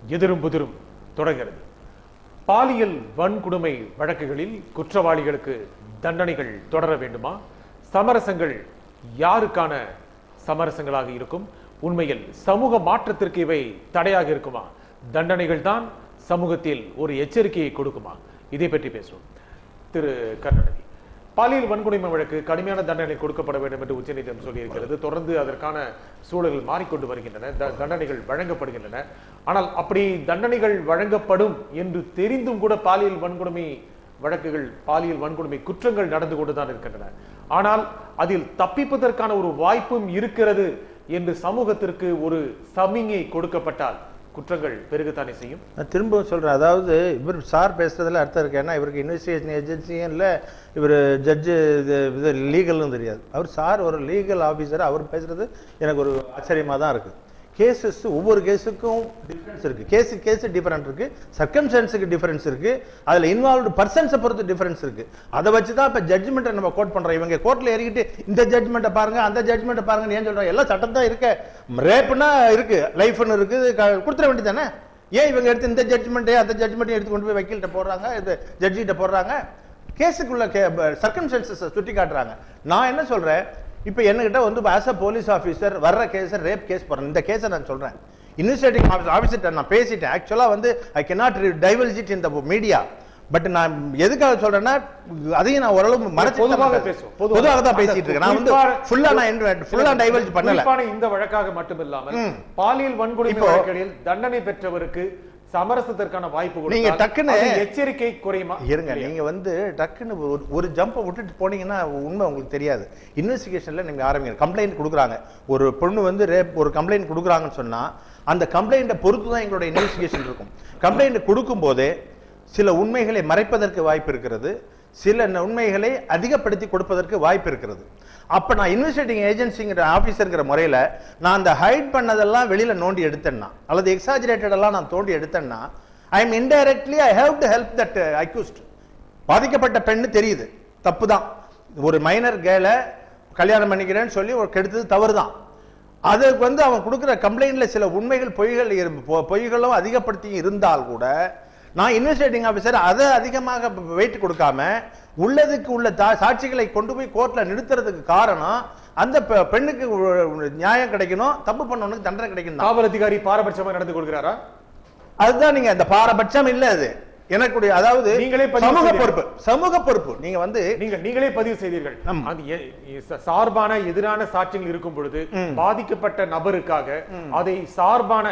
எதிரும் புதிரும் தொடர்கிறது. பாலியல் வன்கொடுமை வழக்குகளில் குற்றவாளிகளுக்கு தண்டனைகள் தொடர வேண்டுமா? சமரசங்கள் யாருக்கான சமரசங்களாக இருக்கும்? உண்மையில் சமூக மாற்றத்திற்கு இவை தடையாக இருக்குமா? தண்டனைகள் தான் சமூகத்தில் ஒரு எச்சரிக்கையை கொடுக்குமா? இதை பற்றி பேசுவோம். திரு கருணாநிதி, பாலியல் வன்கொடுமை வழக்கு கடுமையான தண்டனை கொடுக்கப்பட வேண்டும் என்று உச்சநீதிமன்றம் சொல்லியிருக்கிறது. தொடர்ந்து அதற்கான சூழல்கள் மாறிக்கொண்டு வருகின்றன, தண்டனைகள் வழங்கப்படுகின்றன. ஆனால் அப்படி தண்டனைகள் வழங்கப்படும் என்று தெரிந்தும் கூட பாலியல் வன்கொடுமை வழக்குகள், பாலியல் வன்கொடுமை குற்றங்கள் நடந்து கொண்டுதான் இருக்கின்றன. ஆனால் அதில் தப்பிப்பதற்கான ஒரு வாய்ப்பும் இருக்கிறது என்று சமூகத்திற்கு ஒரு சமிங்கை கொடுக்கப்பட்டால் குற்றங்கள் பெருகத்தானே செய்யும். நான் திரும்பவும் சொல்றேன், அதாவது இவர் சார் பேசுறதுல அர்த்தம் இருக்கு. ஏன்னா இவருக்கு இன்வெஸ்டிகேஷன் ஏஜென்சியும் இல்லை, இவர் ஜட்ஜு இது லீகல்னு தெரியாது. அவர் சார் ஒரு லீகல் ஆஃபீஸர், அவர் பேசுறது எனக்கு ஒரு ஆச்சரியமா தான் இருக்கு. கேசஸ் ஒவ்வொரு கேஸுக்கும் டிஃபரன்ஸ் இருக்கு, கேஸு டிஃபரெண்ட் இருக்கு, சர்க்கம்ஸ்டான்ஸுக்கு டிஃபரன்ஸ் இருக்கு, அதுல இன்வால்வ்டு பர்சன்ஸை பொறுத்து டிஃபரன்ஸ் இருக்கு. அதை வச்சு தான் இப்போ ஜட்ஜ்மெண்ட்டை நம்ம கோட் பண்றோம். இவங்க கோர்ட்ல ஏறிக்கிட்டு இந்த ஜட்ஜ்மெண்ட்டை பாருங்க அந்த ஜட்ஜ்மெண்ட்டை பாருங்க ஏன் சொல்றாங்க? எல்லாம் சட்டம் தான் இருக்கு. ரேப்னா இருக்கு, லைஃப்னு இருக்கு, கொடுத்துட வேண்டியது தானே. ஏன் இவங்க எடுத்து இந்த ஜட்ஜ்மெண்ட்டே அந்த ஜட்ஜ்மெண்ட்டையும் எடுத்து கொண்டு போய் வக்கீல்கிட்ட போடுறாங்க, இது ஜட்ஜிகிட்ட போடுறாங்க? கேஸுக்குள்ள சர்க்கம்ஸ்டான்சஸ் சுட்டி காட்டுறாங்க. நான் என்ன சொல்றேன், இப்போ என்கிட்ட வந்து ஆஸ் அ போலீஸ் ஆஃபீஸர் வர்ற கேஸ் ரேப் கேஸ் போறேன், இந்த கேஸை நான் சொல்றேன், இன்வெஸ்டிகேட்டிங் ஆஃபீஸர்கிட்ட நான் பேசிட்டேன். ஆக்சுவலா வந்து I cannot divulge it in the media. But நான் எதுக்காக சொல்றேன்னா, அதையும் நான் ஓரளவு மறைச்சு பொதுவாக தான் பேசிட்டு இருக்கேன். நான் வந்து ஃபுல்லா டைவல்ஜ் பண்ணல. இந்த வழக்காக மட்டுமில்லாமல் பாலியல் வன்கொடுமை வழக்குகளில் தண்டனை பெற்றவருக்கு சமரசத்திற்கான வாய்ப்பு நீங்க டக்குன்னு எச்சரிக்கை குறையுமா? இருங்க, நீங்க வந்து டக்குன்னு ஒரு ஜம்பை விட்டுட்டு போனீங்கன்னா உண்மை உங்களுக்கு தெரியாது. இன்வெஸ்டிகேஷன்ல நீங்க ஆரம்பிங்க, கம்ப்ளைண்ட் கொடுக்குறாங்க, ஒரு பொண்ணு வந்து ரேப் ஒரு கம்ப்ளைண்ட் கொடுக்குறாங்கன்னு சொன்னா அந்த கம்ப்ளைண்ட்டை பொறுத்து தான் எங்களோட இன்வெஸ்டிகேஷன் இருக்கும். கம்ப்ளைண்ட் கொடுக்கும் போதே சில உண்மைகளை மறைப்பதற்கு வாய்ப்பு இருக்கிறது, சில உண்மைகளை அதிகப்படுத்தி கொடுப்பதற்கு வாய்ப்பு இருக்கிறது. அப்ப நான் இன்வெஸ்டிகேட்டிங் ஏஜென்சிங்கிற ஆபீசர்ங்கிற முறையில நான் அந்த ஹைட் பண்ணதெல்லாம் வெளியில நோண்டி எடுத்தேன்னா அல்லது எக்ஸாஜரேட்டட் எல்லாம் நான் தோண்டி எடுத்தேன்னா I am indirectly I have to help that accused. பாதிக்கப்பட்ட பெண்ணு தெரியுது தப்பு தான், ஒரு மைனர் கேர்ளை கல்யாணம் பண்ணிக்கிறேன்னு சொல்லி ஒரு கெடுத்தது தவறு தான். அதுக்கு வந்து அவன் கொடுக்குற கம்ப்ளைண்ட்ல சில உண்மைகள் பொய்களும் அதிகப்படுத்தி இருந்தால் கூட நான் இன்வெஸ்டிகேட்டிங் ஆஃபீஸர் அதை அதிகமாக வெயிட் கொடுக்காம உள்ளதுக்கு உள்ள சாட்சிகளை கொண்டு போய் கோர்ட்ல நிறுத்துறதுக்கு காரணம் அந்த பெண்ணுக்கு நியாயம் கிடைக்கணும், தப்பு பண்ணவனுக்கு தண்டனை கிடைக்கணும். காவல் அதிகாரி பாரபட்சமா நடந்து கொள்கிறாரா? அதுதான் நீங்க அந்த பாரபட்சம் இல்ல, அது எனக்குடைய, அதாவது நீங்களே சமூக பொறுப்பு. நீங்க வந்து நீங்களே பதிவு செய்தீர்கள். சார்பான எதிரான சாட்சிகள் இருக்கும் பொழுது பாதிக்கப்பட்ட நபருக்காக அதை சார்பான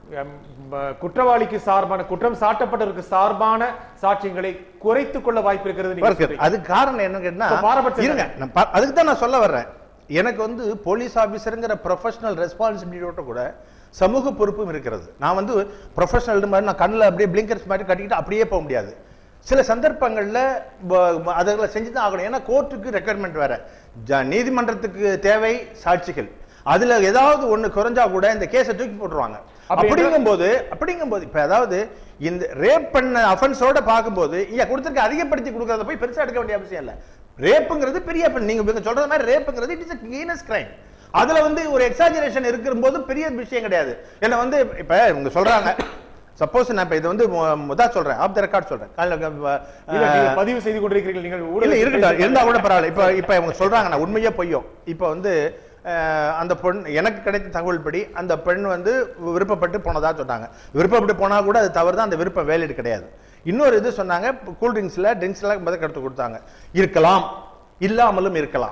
குற்றவாளிக்கு சார்பான குற்றம் சாட்டப்பட்டவருக்கு சார்பான சாட்சியங்களை குறைத்துக் கொள்ள வாய்ப்பு இருக்கிறது. அது காரணம் என்ன கேட்டா, அதுக்கு தான் நான் சொல்ல வர்றேன். எனக்கு வந்து போலீஸ் ஆபீசருங்கிற ப்ரொஃபஷனல் ரெஸ்பான்சிபிலிட்டியோட கூட சமூக பொறுப்பும் இருக்கிறது. நான் வந்து ப்ரொஃபஷனல் மாதிரி நான் கண்ணில் அப்படியே பிளிங்கர்ஸ் மாதிரி கட்டிக்கிட்டு அப்படியே போக முடியாது. சில சந்தர்ப்பங்கள்ல அதெல்லாம் செஞ்சுதான் ஆகணும். ஏன்னா கோர்ட்டுக்கு ரெக்குயர்மெண்ட் வேற, நீதிமன்றத்துக்கு தேவை சாட்சிகள். அதுல ஏதாவது ஒண்ணு குறைஞ்சா கூட இந்த கேஸை தூக்கி போட்டுருவாங்க. அப்படிங்கும்போது இப்ப அதாவது இந்த ரேப் பண்ண அஃபென்ஸோட பார்க்கும்போது இங்க கொடுத்திருக்க அதிகப்படுத்தி கொடுக்கறத போய் பெருசா எடுக்க வேண்டிய அவசியம் இல்ல. ரேப்புங்கிறது பெரிய, நீங்க சொல்றது மாதிரி ரேப்புங்கிறது it is a heinous crime. அதுல வந்து ஒரு எக்ஸாஜரேஷன் இருக்கும்போது பெரிய விஷயம் கிடையாது. என்ன வந்து இப்ப இவங்க சொல்றாங்க, சப்போஸ் நான் இப்ப இது வந்து முதல் சொல்றேன், ஆஃப் தி ரெக்கார்ட் சொல்றேன், பதிவு செய்து கொண்டிருக்கிறீர்கள் நீங்கள், இருக்கட்டும், இருந்தா கூட பரவாயில்ல. இப்ப இவங்க சொல்றாங்க நான் உண்மையே பொய்யும். இப்ப வந்து அந்த பொண்ணு எனக்கு கிடைத்த தகவல் படி அந்த பெண் வந்து விருப்பப்பட்டு போனதா சொன்னாங்க. விருப்பப்பட்டு போனா கூட அது தவறு தான், அந்த விருப்பம் வேலிட் கிடையாது. இன்னொரு இது சொன்னாங்க, கூல் ட்ரிங்க்ஸ்ல எடுத்து கொடுத்தாங்க, இருக்கலாம் இல்லாமலும் இருக்கலாம்.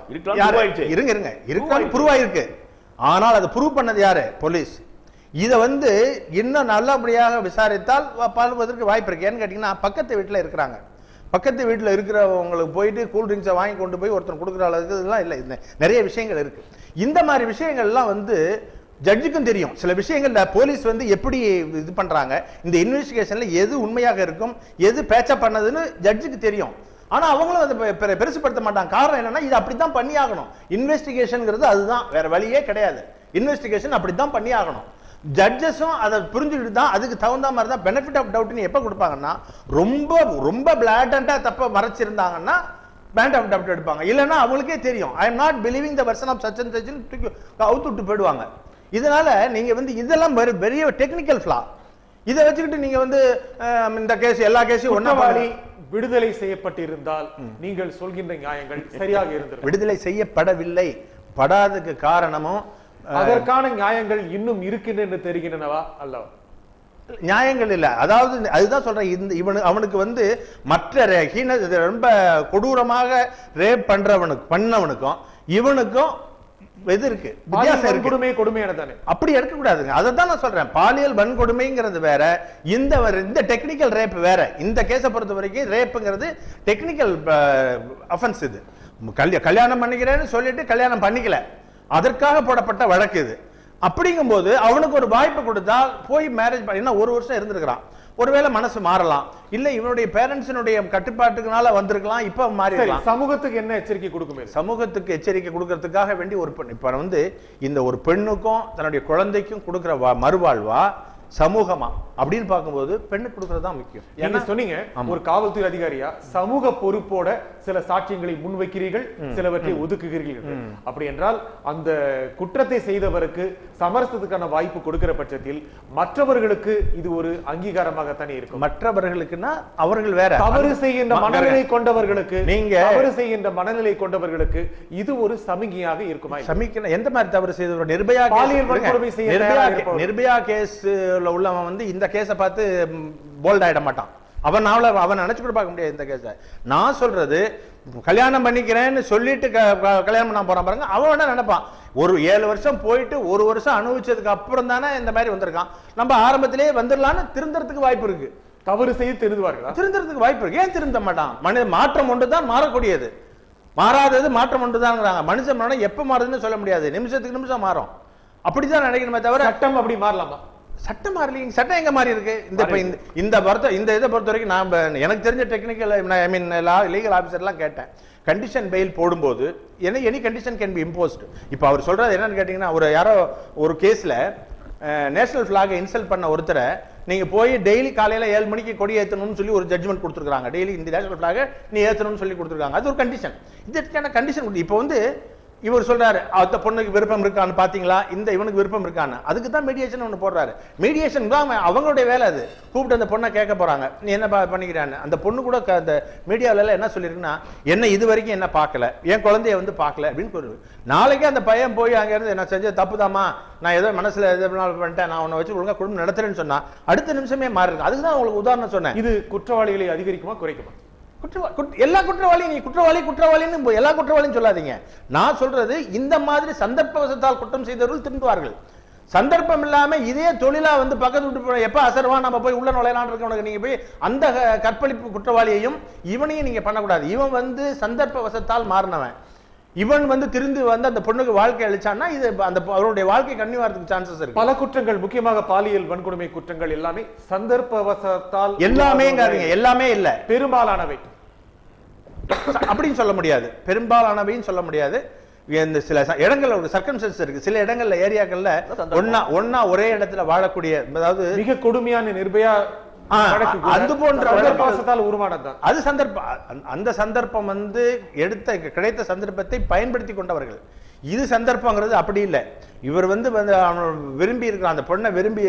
இருக்கலாம் ப்ரூவ் ஆயிருக்கு. ஆனால் அது ப்ரூவ் பண்ணது யாரு? போலீஸ். இதை வந்து இன்னும் நல்லபடியாக விசாரித்தால் பால்வதற்கு வாய்ப்பு இருக்கு. ஏன்னு கேட்டீங்கன்னா பக்கத்து வீட்டுல இருக்கிறாங்க, பக்கத்து வீட்டில் இருக்கிறவங்களுக்கு போயிட்டு கூல் ட்ரிங்க்ஸை வாங்கி கொண்டு போய் ஒருத்தர் கொடுக்குற அளவுக்கு இதெல்லாம் இல்லை. நிறைய விஷயங்கள் இருக்கு. இந்த மாதிரி விஷயங்கள்லாம் வந்து ஜட்ஜுக்கும் தெரியும். சில விஷயங்கள்ல போலீஸ் வந்து எப்படி இது பண்றாங்க, இந்த இன்வெஸ்டிகேஷன்ல எது உண்மையாக இருக்கும் எது பேச்சப் பண்ணதுன்னு ஜட்ஜுக்கு தெரியும். ஆனா அவங்களும் அதை பெருசுப்படுத்த மாட்டாங்க. காரணம் என்னன்னா இது அப்படித்தான் பண்ணி ஆகணும். இன்வெஸ்டிகேஷன்ங்கிறது அதுதான், வேற வழியே கிடையாது. இன்வெஸ்டிகேஷன் அப்படித்தான் பண்ணி ஆகணும். ஜட்ஜஸும் அதை புரிஞ்சுக்கிட்டு தான் அதுக்கு தகுந்த மாதிரி தான் பெனிஃபிட் ஆஃப் டவுட்னு எப்போ கொடுப்பாங்கன்னா, ரொம்ப ரொம்ப பிளாட்டண்டா தப்ப மறைச்சிருந்தாங்கன்னா பேண்ட் ஆஃப் டவுட் எடுப்பாங்க. இல்லைன்னா அவங்களுக்கே தெரியும் I am not believing the version of such and such அவுத்து விட்டு போயிடுவாங்க. இதனால நீங்க வந்து இதெல்லாம் பெரிய டெக்னிக்கல் ஃபிளா. இதை வச்சுக்கிட்டு நீங்க வந்து இந்த கேஸ் எல்லா கேஸையும் குற்றவாளி விடுதலை செய்யப்பட்டிருந்தால் நீங்கள் சொல்கின்ற நியாயங்கள் சரியாக இருந்தது. விடுதலை செய்யப்படவில்லை, படாததுக்கு காரணமும் அதற்கான நியாயங்கள் இன்னும் இருக்கின்றன தெரிகின்றனவா அல்லவா? நியாயங்கள் இல்ல. அதாவது அதுதான் சொல்றேன், அவனுக்கு வந்து மற்ற ரொம்ப கொடூரமாக ரேப் பண்ணவனுக்கும் இவனுக்கும் எது இருக்கு, வித்தியாசம் இருக்கு. கொடுமையானதானே? அப்படி எடுக்க கூடாதுங்க. அதான் நான் சொல்றேன், பாலியல் வன்கொடுமைங்கிறது வேற, இந்த டெக்னிக்கல் ரேப் வேற. இந்த கேஸை பொறுத்த வரைக்கும் ரேப்புங்கிறது டெக்னிக்கல் அஃபென்ஸ். இது கல்யாணம் பண்ணிக்கிறேன்னு சொல்லிட்டு கல்யாணம் பண்ணிக்கல, அதற்காக போடப்பட்ட வழக்கு இது. அப்படிங்கும்போது அவனுக்கு ஒரு வாய்ப்பு கொடுத்தா போய் மேரேஜ் பண்ணி ஒரு வருஷம் இருந்திருக்கிறான், ஒருவேளை மனசு மாறலாம், இல்ல இவனுடைய பேரண்ட்ஸினுடைய கட்டுப்பாட்டுக்குனால வந்திருக்கலாம், இப்ப மாறிடலாம். சமூகத்துக்கு என்ன எச்சரிக்கை கொடுக்குமே? சமூகத்துக்கு எச்சரிக்கை கொடுக்கறதுக்காக வேண்டி ஒரு பெண் இப்ப வந்து இந்த ஒரு பெண்ணுக்கும் தன்னுடைய குழந்தைக்கும் கொடுக்கிற மறுவாழ்வா சமூகமா அப்படின்னு பார்க்கும்போது பெண்ணுக்கு கொடுக்கறது தான் முக்கியம். என்ன சொன்னீங்க, ஒரு காவல்துறை அதிகாரியா சமூக பொறுப்போட சில சாட்சியங்களை முன்வைக்கிறீர்கள், சிலவற்றை ஒதுக்குகிறீர்கள். அப்படி என்றால் அந்த குற்றத்தை செய்தவருக்கு சமரசத்துக்கான வாய்ப்பு கொடுக்கிற பட்சத்தில் மற்றவர்களுக்கு இது ஒரு அங்கீகாரமாகத்தானே இருக்கும். மற்றவர்களுக்குன்னா அவர்கள் வேற தவறு செய்கின்ற மனநிலை கொண்டவர்களுக்கு, நீங்க தவறு செய்கின்ற மனநிலை கொண்டவர்களுக்கு இது ஒரு சமிகையாக இருக்குமா? சமிக்கை எந்த மாதிரி தவறு செய்தவர்? நிர்பயா பாலியல் வன்கொடுமை செய்ய நிர்பயா கேஸ் உள்ளவன் வந்து இந்த கேஸை பார்த்து போல்ட் ஆயிட மாட்டான். அவன் நினைச்சு கூட பார்க்க முடியாது இந்த கேஸை. நான் சொல்றது, கல்யாணம் பண்ணிக்கிறேன்னு சொல்லிட்டு கல்யாணம் பண்ண போறான் பாருங்க, அவன் நினைப்பான் ஒரு 7 வருஷம் போயிட்டு 1 வருஷம் அனுபவிச்சதுக்கு அப்புறம் தானே இந்த மாதிரி வந்திருக்கான், நம்ம ஆரம்பத்திலேயே வந்துடலான்னு திருந்தறதுக்கு வாய்ப்பு இருக்கு. தவறு செய்து திருந்துவார்களா? திருந்தறதுக்கு வாய்ப்பு இருக்கு. ஏன் திருந்த மாட்டான்? மனித மாற்றம் ஒன்றுதான் மாறக்கூடியது, மாறாதது மாற்றம் ஒன்றுதான்ங்கிறாங்க. மனுஷன் எப்ப மாறுதுன்னு சொல்ல முடியாது, நிமிஷத்துக்கு நிமிஷம் மாறும். அப்படிதான் நினைக்கணுமே தவிர சட்டம் அப்படி மாறலாமா? சட்டம் மாறலீங்க. சட்டம் எங்க மாறி இருக்கு? இந்த இதை பொறுத்த வரைக்கும் நான் எனக்கு தெரிஞ்ச டெக்னிக்கல் லீகல் ஆபீசர்லாம் கேட்டேன். கண்டிஷன் பெயில் போடும்போது any condition can be imposed. இப்போ அவர் சொல்றது என்னன்னு கேட்டீங்கன்னா, யாரோ ஒரு கேஸ்ல நேஷனல் பிளாகை இன்சல்ட் பண்ண ஒருத்தரை நீங்க போய் டெய்லி காலையில 7 மணிக்கு கொடி ஏற்றணும்னு சொல்லி ஒரு ஜட்ஜ்மெண்ட் கொடுத்துருக்காங்க. டெய்லி இந்த நேஷனல் பிளாகை நீ ஏற்றணும்னு சொல்லி கொடுத்துருக்காங்க. அது ஒரு கண்டிஷன். இதற்கான கண்டிஷன் இப்போ வந்து இவர் சொல்றாரு, அந்த பொண்ணுக்கு விருப்பம் இருக்கான்னு பாத்தீங்களா, இவனுக்கு விருப்பம் இருக்கான்னு. அதுக்கு தான் மீடியேஷன் ஒன்று போடுறாரு. மீடியேஷன் தான் அவங்களுடைய வேலை. அது கூப்பிட்டு அந்த பொண்ணை கேட்க போறாங்க, நீ என்ன பண்ணிக்கிறான்னு. அந்த பொண்ணு கூட அந்த மீடியாவில என்ன சொல்லிருக்குன்னா, என்ன இது வரைக்கும் என்ன பார்க்கல, என் குழந்தைய வந்து பார்க்கல அப்படின்னு சொல்லுது. நாளைக்கு அந்த பையன் போய் அங்க இருந்து என்ன செஞ்ச தப்புதாமா, நான் ஏதோ மனசுல எது பண்ணிட்டேன், நான் உன்னை வச்சு ஒழுங்கா குடும்பம் நடத்துறேன்னு சொன்னா அடுத்த நிமிஷமே மாறி இருக்கு. அதுக்குதான் உங்களுக்கு உதாரணம் சொன்னேன். இது குற்றவாளிகளை அதிகரிக்குமா குறைக்குமா? எல்லா குற்றவாளியும் நீ குற்றவாளின்னு எல்லா குற்றவாளியும் சொல்லாதீங்க. நான் சொல்றது, இந்த மாதிரி சந்தர்ப்பவசத்தால் குற்றம் செய்தவர்கள் திருந்துவார்கள். சந்தர்ப்பம் இல்லாம இதே தொழிலா வந்து பக்கத்து விட்டு எப்ப அசர்வா நம்ம போய் உள்ள நுழையலான் இருக்கவனுக்கு நீங்க போய் அந்த கற்பழிப்பு குற்றவாளியையும் இவனையும் நீங்க பண்ணக்கூடாது. இவன் வந்து சந்தர்ப்பவசத்தால் மாறினவன், இவன் வந்து திருந்து வந்து அந்த பொண்ணுக்கு வாழ்க்கை அளிச்சான்னா இது அந்த அவருடைய வாழ்க்கை கண்ணி வரதுக்கு சான்சஸ் இருக்கு. பல குற்றங்கள், முக்கியமாக பாலியல் வன்கொடுமை குற்றங்கள் எல்லாமே சந்தர்ப்பவசத்தால், எல்லாமே இல்ல, பெரும்பாலானவை அப்படின்னு சொல்ல முடியாது, பெரும்பாலானவையும் சொல்ல முடியாது. சில இடங்கள்ல ஒரு சர்க்கம்ஸ்டன்ஸ் இருக்கு. சில இடங்கள்ல ஏரியாக்கள்ல ஒன்னா ஒரே இடத்துல வாழக்கூடிய, அதாவது மிக கொடுமையான நிர்பயா அது போன்ற உருவானதான். அது சந்தர்ப்பம். அந்த சந்தர்ப்பம் வந்து கிடைத்த சந்தர்ப்பத்தை பயன்படுத்தி கொண்டவர்கள். இது சந்தர்ப்பங்கிறது அப்படி இல்லை. இவர் வந்து விரும்பி இருக்கிறான், அந்த பொண்ணை விரும்பி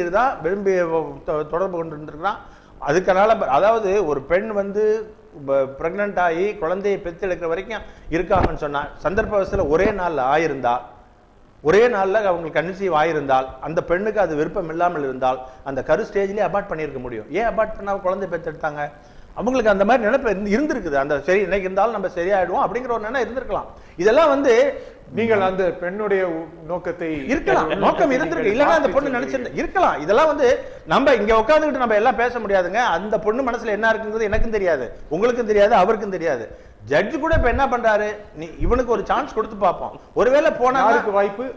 தொடர்பு கொண்டு இருந்திருக்கிறான். அதுக்கனால, அதாவது ஒரு பெண் வந்து பிரெக்னன்ட் ஆகி குழந்தையை பெற்றெடுக்கிற வரைக்கும் இருக்காங்கன்னு சொன்னா, சந்தர்ப்பவசத்தில் ஒரே நாள்ல ஆயிருந்தா, ஒரே நாள்ல அவங்களுக்கு கன்சீவ் ஆயிருந்தால், அந்த பெண்ணுக்கு அது விருப்பம் இல்லாமல் இருந்தால் அந்த கரு ஸ்டேஜ்லயே அபார்ட் பண்ணியிருக்க முடியும். ஏன் அபார்ட் பண்ணா குழந்தை பெற்றெடுத்தாங்க? அவங்களுக்கு அந்த மாதிரி நினைப்பு இருந்திருக்குது. அந்த சரி இன்னைக்கு இருந்தாலும் நம்ம சரியாயிடுவோம் அப்படிங்கிற ஒரு நினைவு இருந்திருக்கலாம். இதெல்லாம் வந்து நீங்கள் அந்த பெண்ணுடைய நோக்கத்தை இருக்கலாம், நோக்கம் இருந்திருக்கு, இல்லைன்னா அந்த பொண்ணு நினைச்சிருந்த இருக்கலாம். இதெல்லாம் வந்து நம்ம இங்க உட்காந்துக்கிட்டு நம்ம எல்லாம் பேச முடியாதுங்க. அந்த பொண்ணு மனசுல என்ன இருக்குங்கிறது எனக்கும் தெரியாது, உங்களுக்கும் தெரியாது, அவருக்கும் தெரியாது. ஜட்ஜ் கூட இப்ப என்ன பண்றாரு, நீ இவனுக்கு ஒரு சான்ஸ் கொடுத்து பார்ப்போம். ஒருவேளை போனா வாய்ப்பு,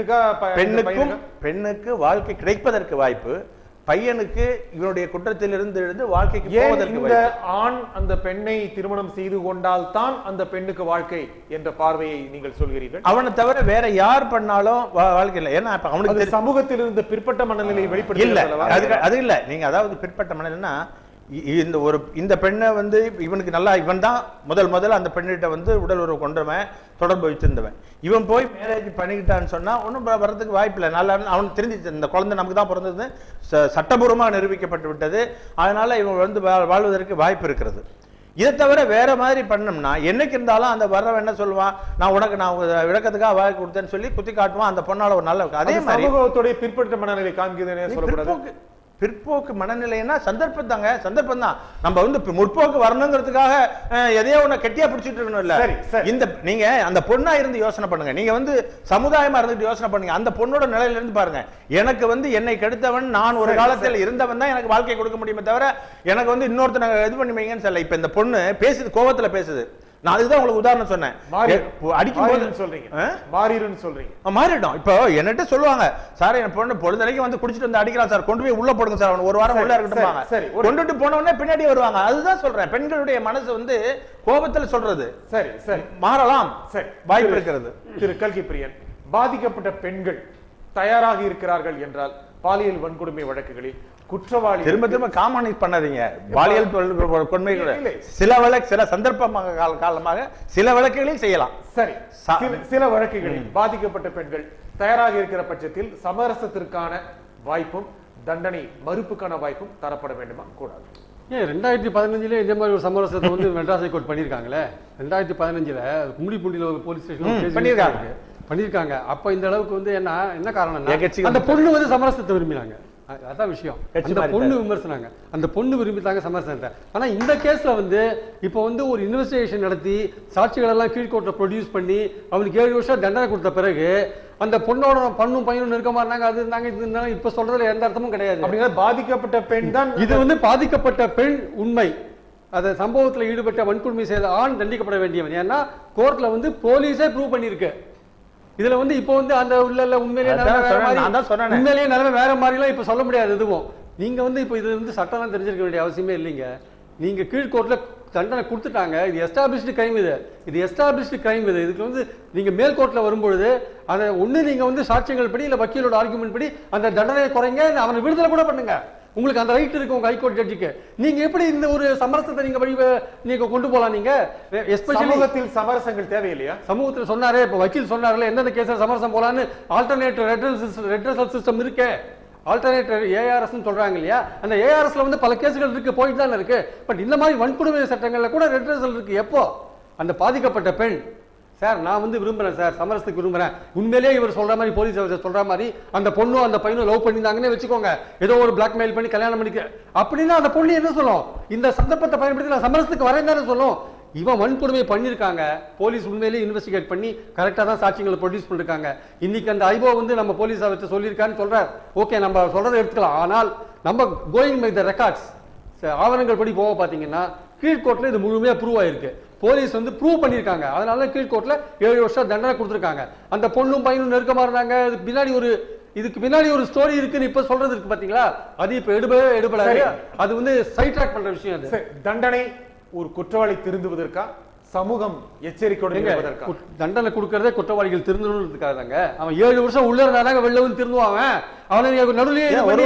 பெண்ணுக்கு வாழ்க்கை கிடைப்பதற்கு வாய்ப்பு, பையனுக்கு இவனுடைய குற்றத்திலிருந்து எழுந்து வாழ்க்கைக்கு போவதற்கு. இந்த ஆண் அந்த பெண்ணை திருமணம் செய்து கொண்டால் தான் அந்த பெண்ணுக்கு வாழ்க்கை என்ற பார்வையை நீங்கள் சொல்கிறீர்கள். அவனை தவிர வேற யார் பண்ணாலும் வாழ்க்கை இல்லை. ஏன்னா அவனுக்கு சமூகத்தில் இருந்த பிற்பட்ட மனநிலை வெளிப்படுத்த இல்ல, அது இல்ல. நீங்க அதாவது பிற்பட்ட மனநிலைன்னா, இந்த பெண்ணை வந்து இவனுக்கு நல்லா இவன் தான் முதல்ல அந்த பெண்ணிட்ட வந்து உடல் உறவு கொண்டவன், தொடர்பு வச்சிருந்தவன். இவன் போய் மேரேஜ் பண்ணிக்கிட்டான்னு சொன்னா ஒன்றும் வர்றதுக்கு வாய்ப்பு இல்லை. நல்லா அவன் தெரிஞ்சு இந்த குழந்தை நமக்கு தான் பிறந்தது, சட்டபூர்வமாக நிரூபிக்கப்பட்டு விட்டது. அதனால இவன் வந்து வாழ்வதற்கு வாய்ப்பு இருக்கிறது. இதை தவிர வேற மாதிரி பண்ணோம்னா என்னைக்கு இருந்தாலும் அந்த வர்றவன் என்ன சொல்லுவான், நான் விளக்கத்துக்காக வாய் கொடுத்தேன்னு சொல்லி குத்தி காட்டுவான். அந்த பொண்ணால ஒரு நல்ல அதே மாதிரி சமூகத்துடைய பிற்பட்ட மனநிலை காண்கிறதுனே சொல்லக்கூடாது. பிற்போக்கு மனநிலைன்னா சந்தர்ப்பம் தான். நம்ம வந்து முற்போக்கு வரணுங்கிறதுக்காக எதையோ ஒண்ணு கெட்டியா பிடிச்சிட்டு இருக்கணும் இல்ல. இந்த நீங்க அந்த பொண்ணா இருந்து யோசனை பண்ணுங்க. நீங்க வந்து சமுதாயமா இருந்துட்டு யோசனை பண்ணுங்க. அந்த பொண்ணோட நிலையில இருந்து பாருங்க. எனக்கு வந்து என்னை கெடுத்தவன், நான் ஒரு காலத்தில் இருந்தவன் தான் எனக்கு வாழ்க்கை கொடுக்க முடியுமே தவிர எனக்கு வந்து இன்னொருத்தனை இது பண்ணி வைங்கன்னு சொல்ல. இப்ப இந்த பொண்ணு பேசுது, கோவத்துல பேசுது. நான் அதுதான் உங்களுக்கு உதாரணம் சொன்னேன். அடிக்கும் சொல்றீங்க, மாறிடும். இப்போ என்னட்ட சொல்லுவாங்க, சார் என் பொண்ணு பொழுதுனைக்கு வந்து குடிச்சிட்டு வந்து அடிக்கிறான் சார், கொண்டு போய் உள்ள போடுங்க சார், அவன் ஒரு வாரம் உள்ள இருக்கட்டும். கொண்டுட்டு போனவொடனே பின்னாடி வருவாங்க. அதுதான் சொல்றேன், பெண்களுடைய மனசு வந்து கோபத்தில் சொல்றது. சரி சரி, மாறலாம், சரி வாய்ப்பு இருக்கிறது. திரு கல்கி பிரியன், பாதிக்கப்பட்ட பெண்கள் தயாராக இருக்கிறார்கள் என்றால் பாலியல் வன்கொடுமை வழக்குகளில் குற்றவாளி திரும்ப காமனைஸ் பண்ணாதீங்க. பாலியல் கொடுமை சில சந்தர்ப்பமாக காலமாக சில வழக்குகளில் செய்யலாம். சரி, சில வழக்குகளில் பாதிக்கப்பட்ட பெண்கள் தயாராக இருக்கிற பட்சத்தில் சமரசத்திற்கான வாய்ப்பும் தண்டனை மறுப்புக்கான வாய்ப்பும் தரப்பட வேண்டுமா கூடாது? 2015 இந்த மாதிரி ஒரு சமரசத்தை வந்து மெட்ராஸ் ஹைகோர்ட் பண்ணியிருக்காங்களே. 2015 கும்மிடிப்பூண்டியில் ஒரு போலீஸ் ஸ்டேஷன் பண்ணியிருக்காங்க. அப்ப இந்த அளவுக்கு வந்து என்ன காரணம், அந்த பொண்ணு வந்து சமரசத்தை விரும்பினாங்க. அதான் விஷயம். அந்த பொண்ணு விமர்சனாங்க, அந்த பொண்ணு விரும்பித்தாங்க சமரசத்தை. ஆனா இந்த கேஸ்ல வந்து இப்போ வந்து ஒரு இன்வெஸ்டிகேஷன் நடத்தி சாட்சிகள் எல்லாம் கீழ்கோர்ட்ல ப்ரொடியூஸ் பண்ணி அவனுக்கு 7 வருஷம் தண்டனை கொடுத்த பிறகு அந்த பொண்ணோட பண்ணும் பையனும் நெருக்கமா இருந்தாங்க. அது இருந்தாங்க, இது இருந்தாங்க. இப்ப சொல்றதுல எந்த அர்த்தமும் கிடையாது. அப்படிங்கிற பாதிக்கப்பட்ட பெண் தான் இது வந்து பாதிக்கப்பட்ட பெண் உண்மை. அந்த சம்பவத்தில் ஈடுபட்ட வன்கொடுமை செய்த ஆண் தண்டிக்கப்பட வேண்டியவன். ஏன்னா கோர்ட்ல வந்து போலீஸே ப்ரூவ் பண்ணிருக்கு. இதுல வந்து இப்போ வந்து அந்த உள்ள உண்மையிலேயே நிலைமை வேற மாதிரிலாம் இப்ப சொல்ல முடியாது. எதுவும் நீங்க வந்து இப்ப இது வந்து சட்டம்லாம் தெரிஞ்சிருக்க வேண்டிய அவசியமே இல்லைங்க. நீங்க கீழ்கோர்ட்ல தண்டனை கொடுத்துட்டாங்க. இது எஸ்டாபிஷ்டு கிரைம். இது எஸ்டாபிஷ்டு கிரைம். இதுக்கு வந்து நீங்க மேல் கோர்ட்ல வரும்பொழுது அதை ஒண்ணு நீங்க வந்து சாட்சியங்கள் படி இல்ல வக்கீலோட ஆர்குமெண்ட் படி அந்த தண்டனையை குறைங்க, அவனை விடுதலை கூட பண்ணுங்க. உங்களுக்கு அந்த ரைட் இருக்கு உங்க ஹைகோர்ட் ஜட்ஜுக்கு. நீங்க எப்படி இந்த ஒரு சமரசத்தை நீங்க கொண்டு போலாம்? நீங்க சமூகத்தில் சமரசங்கள் தேவையில்லையா? சமூகத்தில் சொன்னாரே, இப்ப வக்கீல் சொன்னார்ல எந்தெந்த கேஸ்ல சமரசம் போலான்னு ஆல்டர்னேட் ரெட்ரஸல் சிஸ்டம் இருக்கு. ஆல்டர்னேட் ஏஆர்எஸ் சொல்றாங்க இல்லையா? அந்த ஏஆர்எஸ்ல வந்து பல கேசுகள் இருக்கு, போயிட்டு தான் இருக்கு. பட் இந்த மாதிரி வன்கொடுமை சட்டங்கள்ல கூட ரெட்ரஸல் இருக்கு. எப்போ அந்த பாதிக்கப்பட்ட பெண் சார் நான் வந்து விரும்புறேன் சார், சமரசத்துக்கு விரும்புறேன், உண்மையிலேயே இவர் சொல்ற மாதிரி போலீஸ் சொல்ற மாதிரி அந்த பொண்ணும் அந்த பையனும் லவ் பண்ணியிருந்தாங்கன்னு வச்சுக்கோங்க, ஏதோ ஒரு பிளாக்மெயில் பண்ணி கல்யாணம் பண்ணிக்க அப்படின்னா அந்த பொண்ணு என்ன சொல்லும்? இந்த சந்தர்ப்பத்தை பயன்படுத்தி நான் சமரசத்துக்கு வரேன் தானே சொல்லும். இவன் வன்கொடுமை பண்ணியிருக்காங்க, போலீஸ் உண்மையிலேயே இன்வெஸ்டிகேட் பண்ணி கரெக்டாக தான் சாட்சியங்களை ப்ரொடியூஸ் பண்ணிருக்காங்க. இன்னைக்கு அந்த ஐபோ வந்து நம்ம போலீஸை வச்சு சொல்லியிருக்கான்னு சொல்றாரு. ஓகே, நம்ம சொல்றதை எடுத்துக்கலாம். ஆனால் நம்ம கோயிங் பை த ரெக்கார்ட்ஸ், ஆவணங்கள் படி போக பார்த்தீங்கன்னா கீழ்கோர்ட்ல இது முழுமையா ப்ரூவ் ஆயிருக்கு. போலீஸ் வந்து ப்ரூவ் பண்ணிருக்காங்க. அதனால கீழ்கோர்ட்ல 7 வருஷம் தண்டனை கொடுத்துருக்காங்க. அந்த பொண்ணும் பையனும் நெருக்கமா இருந்தாங்க. இதுக்கு பின்னாடி ஒரு ஸ்டோரி இருக்குன்னு இப்ப சொல்றது இருக்கு பாத்தீங்களா? அது இப்ப எடுபடாது. அது வந்து சைட் ட்ராக் பண்ற விஷயம். அது தண்டனை ஒரு குற்றவாளி திருந்துவதற்கா, சமூகம் எச்சரிக்கையோட தண்டனை கொடுக்கறதே குற்றவாளிகள் திருந்தணும்ன்றதுக்காக தாங்க. அவன் 7 வருஷம் உள்ள இருந்தாங்க, வெளில வந்து திருந்துவான். அவனை நடுவுலயே ஒரு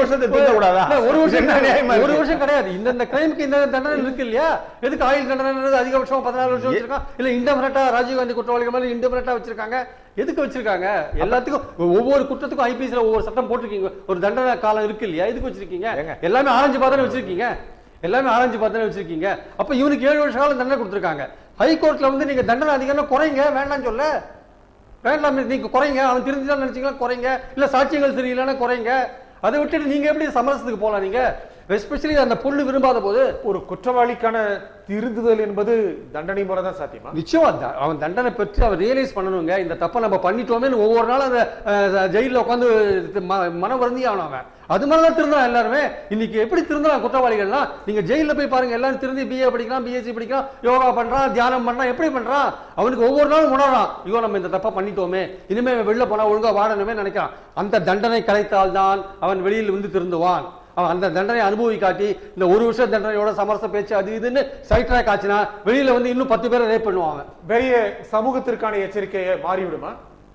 வருஷம் கிடையாது. இந்த கிரைமுக்கு இந்த தண்டனை இருக்கு இல்லையா? எதுக்கு ஆயுள் தண்டனை அதிகபட்சம் 14 வருஷம் வச்சிருக்கான்? இல்ல இண்டெஃபினிட்டா ராஜீவ்காந்தி குற்றவாளிகள் மாதிரி இண்டெஃபினிட்டா வச்சிருக்காங்க. எதுக்கு வச்சிருக்காங்க? எல்லாத்துக்கும் ஒவ்வொரு குற்றத்துக்கும் ஐபிசில ஒவ்வொரு சட்டம் போட்டிருக்கீங்க. ஒரு தண்டனை காலம் இருக்கு இல்லையா? எதுக்கு வச்சிருக்கீங்க? எல்லாமே ஆரஞ்சு பார்த்தானே வச்சிருக்கீங்க. அப்ப இவனுக்கு 7 வருஷ காலம் தண்டனை கொடுத்திருக்காங்க. ஹைகோர்ட்ல வந்து நீங்க தண்டனை அதிகம் குறைங்க வேண்டாம் சொல்ல வேண்டாம், நீங்க குறைங்க. அவன் திருந்திதான் நினைச்சீங்களா குறைங்க, இல்ல சாட்சியங்கள் சரியில்லைன்னா குறைங்க. அதை விட்டுட்டு நீங்க எப்படி சமரசத்துக்கு போலாம்? நீங்க எஸ்பெஷலி அந்த பொண்ணு விரும்பாத போது ஒரு குற்றவாளிக்கான திருந்துதல் என்பது தண்டனை முறை தான் சாத்தியமா? நிச்சயமா அவன் தண்டனை பெற்று அவர் ரியலைஸ் பண்ணணுங்க. இந்த தப்பை நம்ம பண்ணிட்டோமே ஒவ்வொரு நாளும் அந்த ஜெயில உட்காந்து மனம் வருந்தி ஆகணும். அவன் அது மாதிரிதான் திருந்தான் எல்லாருமே. இன்னைக்கு எப்படி திருந்தான் குற்றவாளிகள்லாம்? நீங்க ஜெயில போய் பாருங்க, எல்லாரும் திருந்தி பிஏ படிக்கலாம், பிஎஸ்சி படிக்கலாம், யோகா பண்றான், தியானம் பண்றான். எப்படி பண்றான்? அவனுக்கு ஒவ்வொரு நாளும் உணர்றான், ஐயோ நம்ம இந்த தப்பா பண்ணிட்டோமே, இனிமே வெளில போனா ஒழுங்கா வாழணுமே நினைக்கிறான். அந்த தண்டனை கிடைத்தால்தான் அவன் வெளியில் வந்து திருந்துவான். அவன் அந்த தண்டனை அனுபவி காட்டி இந்த 1 வருஷம் தண்டனையோட சமரச பேச்சு அது இதுன்னு சைட் ட்ராக் ஆச்சுன்னா வெளியில வந்து இன்னும் 10 பேரை ரேப் பண்ணுவாங்க. பெரிய சமூகத்திற்கான எச்சரிக்கையை மாறிவிடுமா?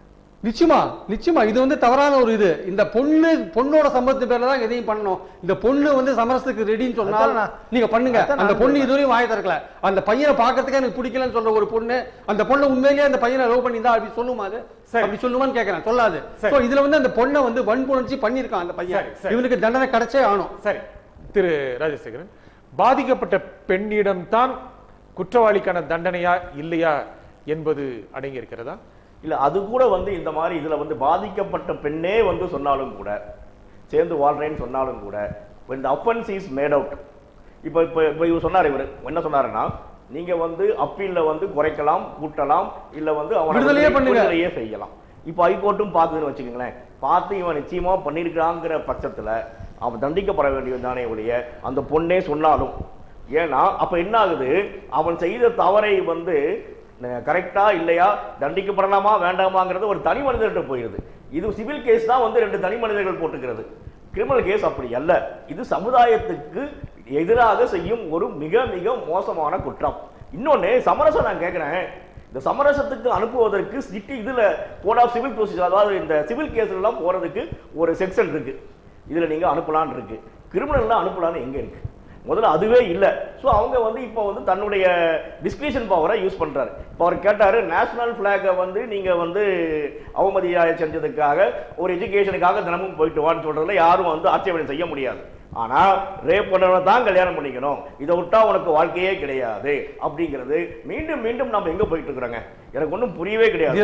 நிச்சயமா இது வந்து தவறான ஒரு இது. இந்த பொண்ணோட சம்பளத்து பேர்ல தான் எதையும் பண்ணணும். இந்த பொண்ணு வந்து சமரசத்துக்கு ரெடின்னு சொன்னால் நீங்க பண்ணுங்க. அந்த பொண்ணு இதுவரையும் வாய திறக்கல. அந்த பையனை பாக்கிறதுக்கு எனக்கு பிடிக்கலன்னு சொல்ற ஒரு பொண்ணு அந்த பொண்ணை உண்மையிலேயே அந்த பையனை லவ் பண்ணிதான் அப்படி சொல்லுமா? அது அப்படி சொல்லுவான்னு கேட்கறேன். சொல்லாது. சோ இதுல வந்து அந்த பொண்ணை வந்து வன்புணர்ச்சி பண்ணிருக்கான் அந்த பையன். இவனுக்கு தண்டனை கிடைச்சே ஆகணும். சரி திரு ராஜசேகரன், பாதிக்கப்பட்ட பெண்ணிடம் தான் குற்றவாளிக்கான தண்டனையா இல்லையா என்பது அடங்கி இருக்கிறதா? இல்ல அது கூட வந்து இந்த மாதிரி இதுல வந்து பாதிக்கப்பட்ட பெண்ணே வந்து சொன்னாலும் கூட, சேர்ந்து வாழ்றேன்னு சொன்னாலும் கூட, when the offense is made out, இப்போ இவர் சொன்னார், இவர் என்ன சொன்னாருன்னா, நீங்க வந்து அப்பீல்ல வந்து குறைக்கலாம், கூட்டலாம், இல்ல வந்து விடுதலையே செய்யலாம். இப்போ ஹைகோர்ட்டும் பார்க்குதுன்னு வச்சுக்கோங்களேன், பார்த்து இவன் நிச்சயமா பண்ணிருக்காங்கிற பட்சத்துல அவன் தண்டிக்கப்பட வேண்டியதுதானே ஒழிய அந்த பொண்ணே சொன்னாலும். ஏன்னா அப்ப என்ன ஆகுது, அவன் செய்த தவறை வந்து கரெக்டா இல்லையா, தண்டிக்கப்படலாமா வேண்டாமாங்கிறது ஒரு தனி மனிதர்கிட்ட போயிருது. இது சிவில் கேஸ் தான் வந்து 2 தனி மனிதர்கள் போட்டுக்கிறது. கிரிமினல் கேஸ் அப்படி அல்ல. இது சமுதாயத்துக்கு எதிராக செய்யும் ஒரு மிக மிக மோசமான குற்றம். இன்னொன்னு சமரசம் நான் கேட்கிறேன், இந்த சமரசத்துக்கு அனுப்புவதற்கு இதுல கோட் ஆஃப் சிவில் ப்ரொசீஜர், அதாவது இந்த சிவில் கேஸ் எல்லாம் போறதுக்கு ஒரு செக்ஷன் இருக்கு. இதுல நீங்க அனுப்பலான்னு இருக்கு. கிரிமினல் அனுப்பலான்னு எங்க இருக்கு? முதல்ல அதுவே இல்லை. ஸோ அவங்க வந்து இப்போ வந்து தன்னுடைய டிஸ்கிரிஷன் பவரை யூஸ் பண்றாரு. இப்போ அவர் கேட்டாரு, நேஷனல் பிளாகை வந்து நீங்க வந்து அவமதியாக செஞ்சதுக்காக ஒரு எஜுகேஷனுக்காக தினமும் போயிட்டு வான்னு சொல்றதுல யாரும் வந்து ஆட்சேபனை செய்ய முடியாது. ஆனா ரேப் பண்ணவனை தான் கல்யாணம் பண்ணிக்கணும், இதை விட்டா உனக்கு வாழ்க்கையே கிடையாது அப்படிங்கிறது மீண்டும் மீண்டும் நம்ம எங்க போயிட்டு இருக்கிறோங்க? எனக்கு ஒன்றும் புரியவே கிடையாது.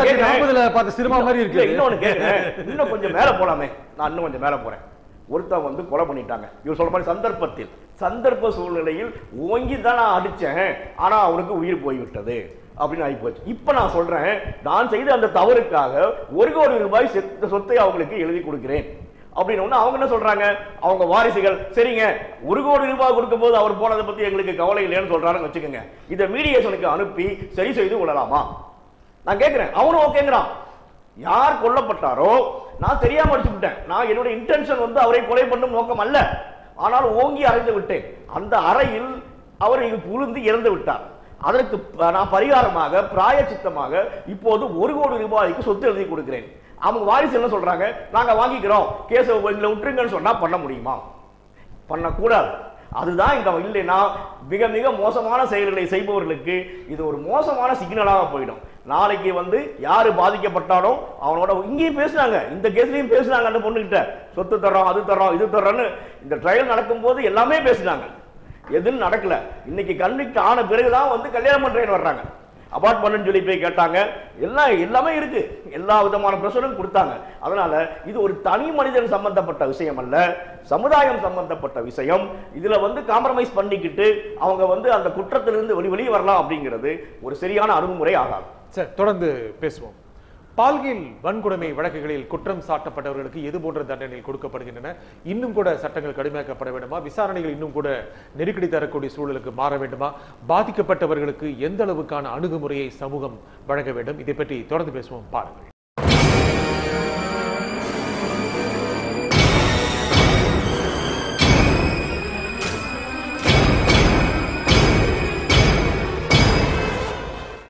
இன்னொன்னு கேட்கிறேன், இன்னும் கொஞ்சம் மேல போலாமே. நான் இன்னும் கொஞ்சம் மேல போறேன். ஒருத்தன் வந்து கொலை பண்ணிட்டாங்க, இவர் சொல்ற மாதிரி சந்தர்ப்ப சூழ்நிலையில் ஓங்கி தான் நான் அடிச்சேன், ஆனா அவனுக்கு உயிர் போய்விட்டது அப்படின்னு ஆகி போச்சு. இப்ப நான் சொல்றேன், நான் செய்த அந்த தவறுக்காக 1 கோடி ரூபாய் சொத்தை அவங்களுக்கு எழுதி கொடுக்கிறேன் அப்படின்னு அவங்க என்ன சொல்றாங்க, அவங்க வாரிசுகள், சரிங்க 1 கோடி ரூபாய் கொடுக்கும் போது அவர் போனதை பத்தி எங்களுக்கு கவலை இல்லைன்னு சொல்றாருன்னு வச்சுக்கோங்க. இதை மீடியேஷனுக்கு அனுப்பி சரி செய்து கொள்ளலாமா? நான் கேட்கிறேன். அவனும் ஓகேங்கிறான். யார் கொல்லப்பட்டாரோ நான் தெரியாம அடிச்சு விட்டேன், நான் என்னுடைய இன்டென்ஷன் வந்து அவரை கொலை பண்ணும் நோக்கம் அல்ல, ஆனால் ஓங்கி அறைந்து விட்டேன். அந்த அறையில் அவர் புழுந்து இறந்து விட்டார். அதற்கு நான் பரிகாரமாக பிராயச்சித்தமாக இப்போது 1 கோடி ரூபாய்க்கு சொத்து எழுதி கொடுக்கிறேன். அவங்க வாரிசு என்ன சொல்றாங்க, நாங்க வாங்கிக்கிறோம், கேஸை விட்டுருங்கன்னு சொன்னா பண்ண முடியுமா? பண்ணக்கூடாது. அதுதான் இந்த இல்லைன்னா மிக மிக மோசமான செயல்களை செய்பவர்களுக்கு இது ஒரு மோசமான சிக்னலாக போயிடும். நாளைக்கு வந்து யாரு பாதிக்கப்பட்டாலும் அவனோட இங்கேயும் பேசுனாங்க, இந்த கேஸ்லயும் பேசுனாங்க, அந்த பொண்ணுகிட்ட சொத்து தர்றோம், அது தர்றோம், இது தர்றோன்னு இந்த ட்ரையல் நடக்கும் போது எல்லாமே பேசினாங்க. எதுவும் நடக்கல. இன்னைக்கு கன்விக்ட் ஆன பிறகுதான் வந்து கல்யாணம் பண்றேன்னு வர்றாங்க. அபார்ட் பண்ணுன்னு சொல்லி போய் கேட்டாங்க, எல்லாமே இருக்கு, எல்லா விதமான பிரச்சனையும் கொடுத்தாங்க. அதனால இது ஒரு தனி மனிதன் சம்பந்தப்பட்ட விஷயம் அல்ல, சமுதாயம் சம்பந்தப்பட்ட விஷயம். இதுல வந்து காம்ப்ரமைஸ் பண்ணிக்கிட்டு அவங்க வந்து அந்த குற்றத்திலிருந்து வெளியே வரலாம் அப்படிங்கிறது ஒரு சரியான அணுகுமுறை ஆகாது. சரி, தொடர்ந்து பேசுவோம். பால்கில் வன்கொடுமை வழக்குகளில் குற்றம் சாட்டப்பட்டவர்களுக்கு எது போன்ற தண்டனைகள் கொடுக்கப்படுகின்றன? இன்னும் கூட சட்டங்கள் கடுமையாக்கப்பட வேண்டுமா? விசாரணைகள் இன்னும் கூட நெருக்கடி தரக்கூடிய சூழலுக்கு மாற வேண்டுமா? பாதிக்கப்பட்டவர்களுக்கு எந்த அளவுக்கான அணுகுமுறையை சமூகம் வழங்க வேண்டும்? இதை பற்றி தொடர்ந்து பேசுவோம், பாருங்கள்.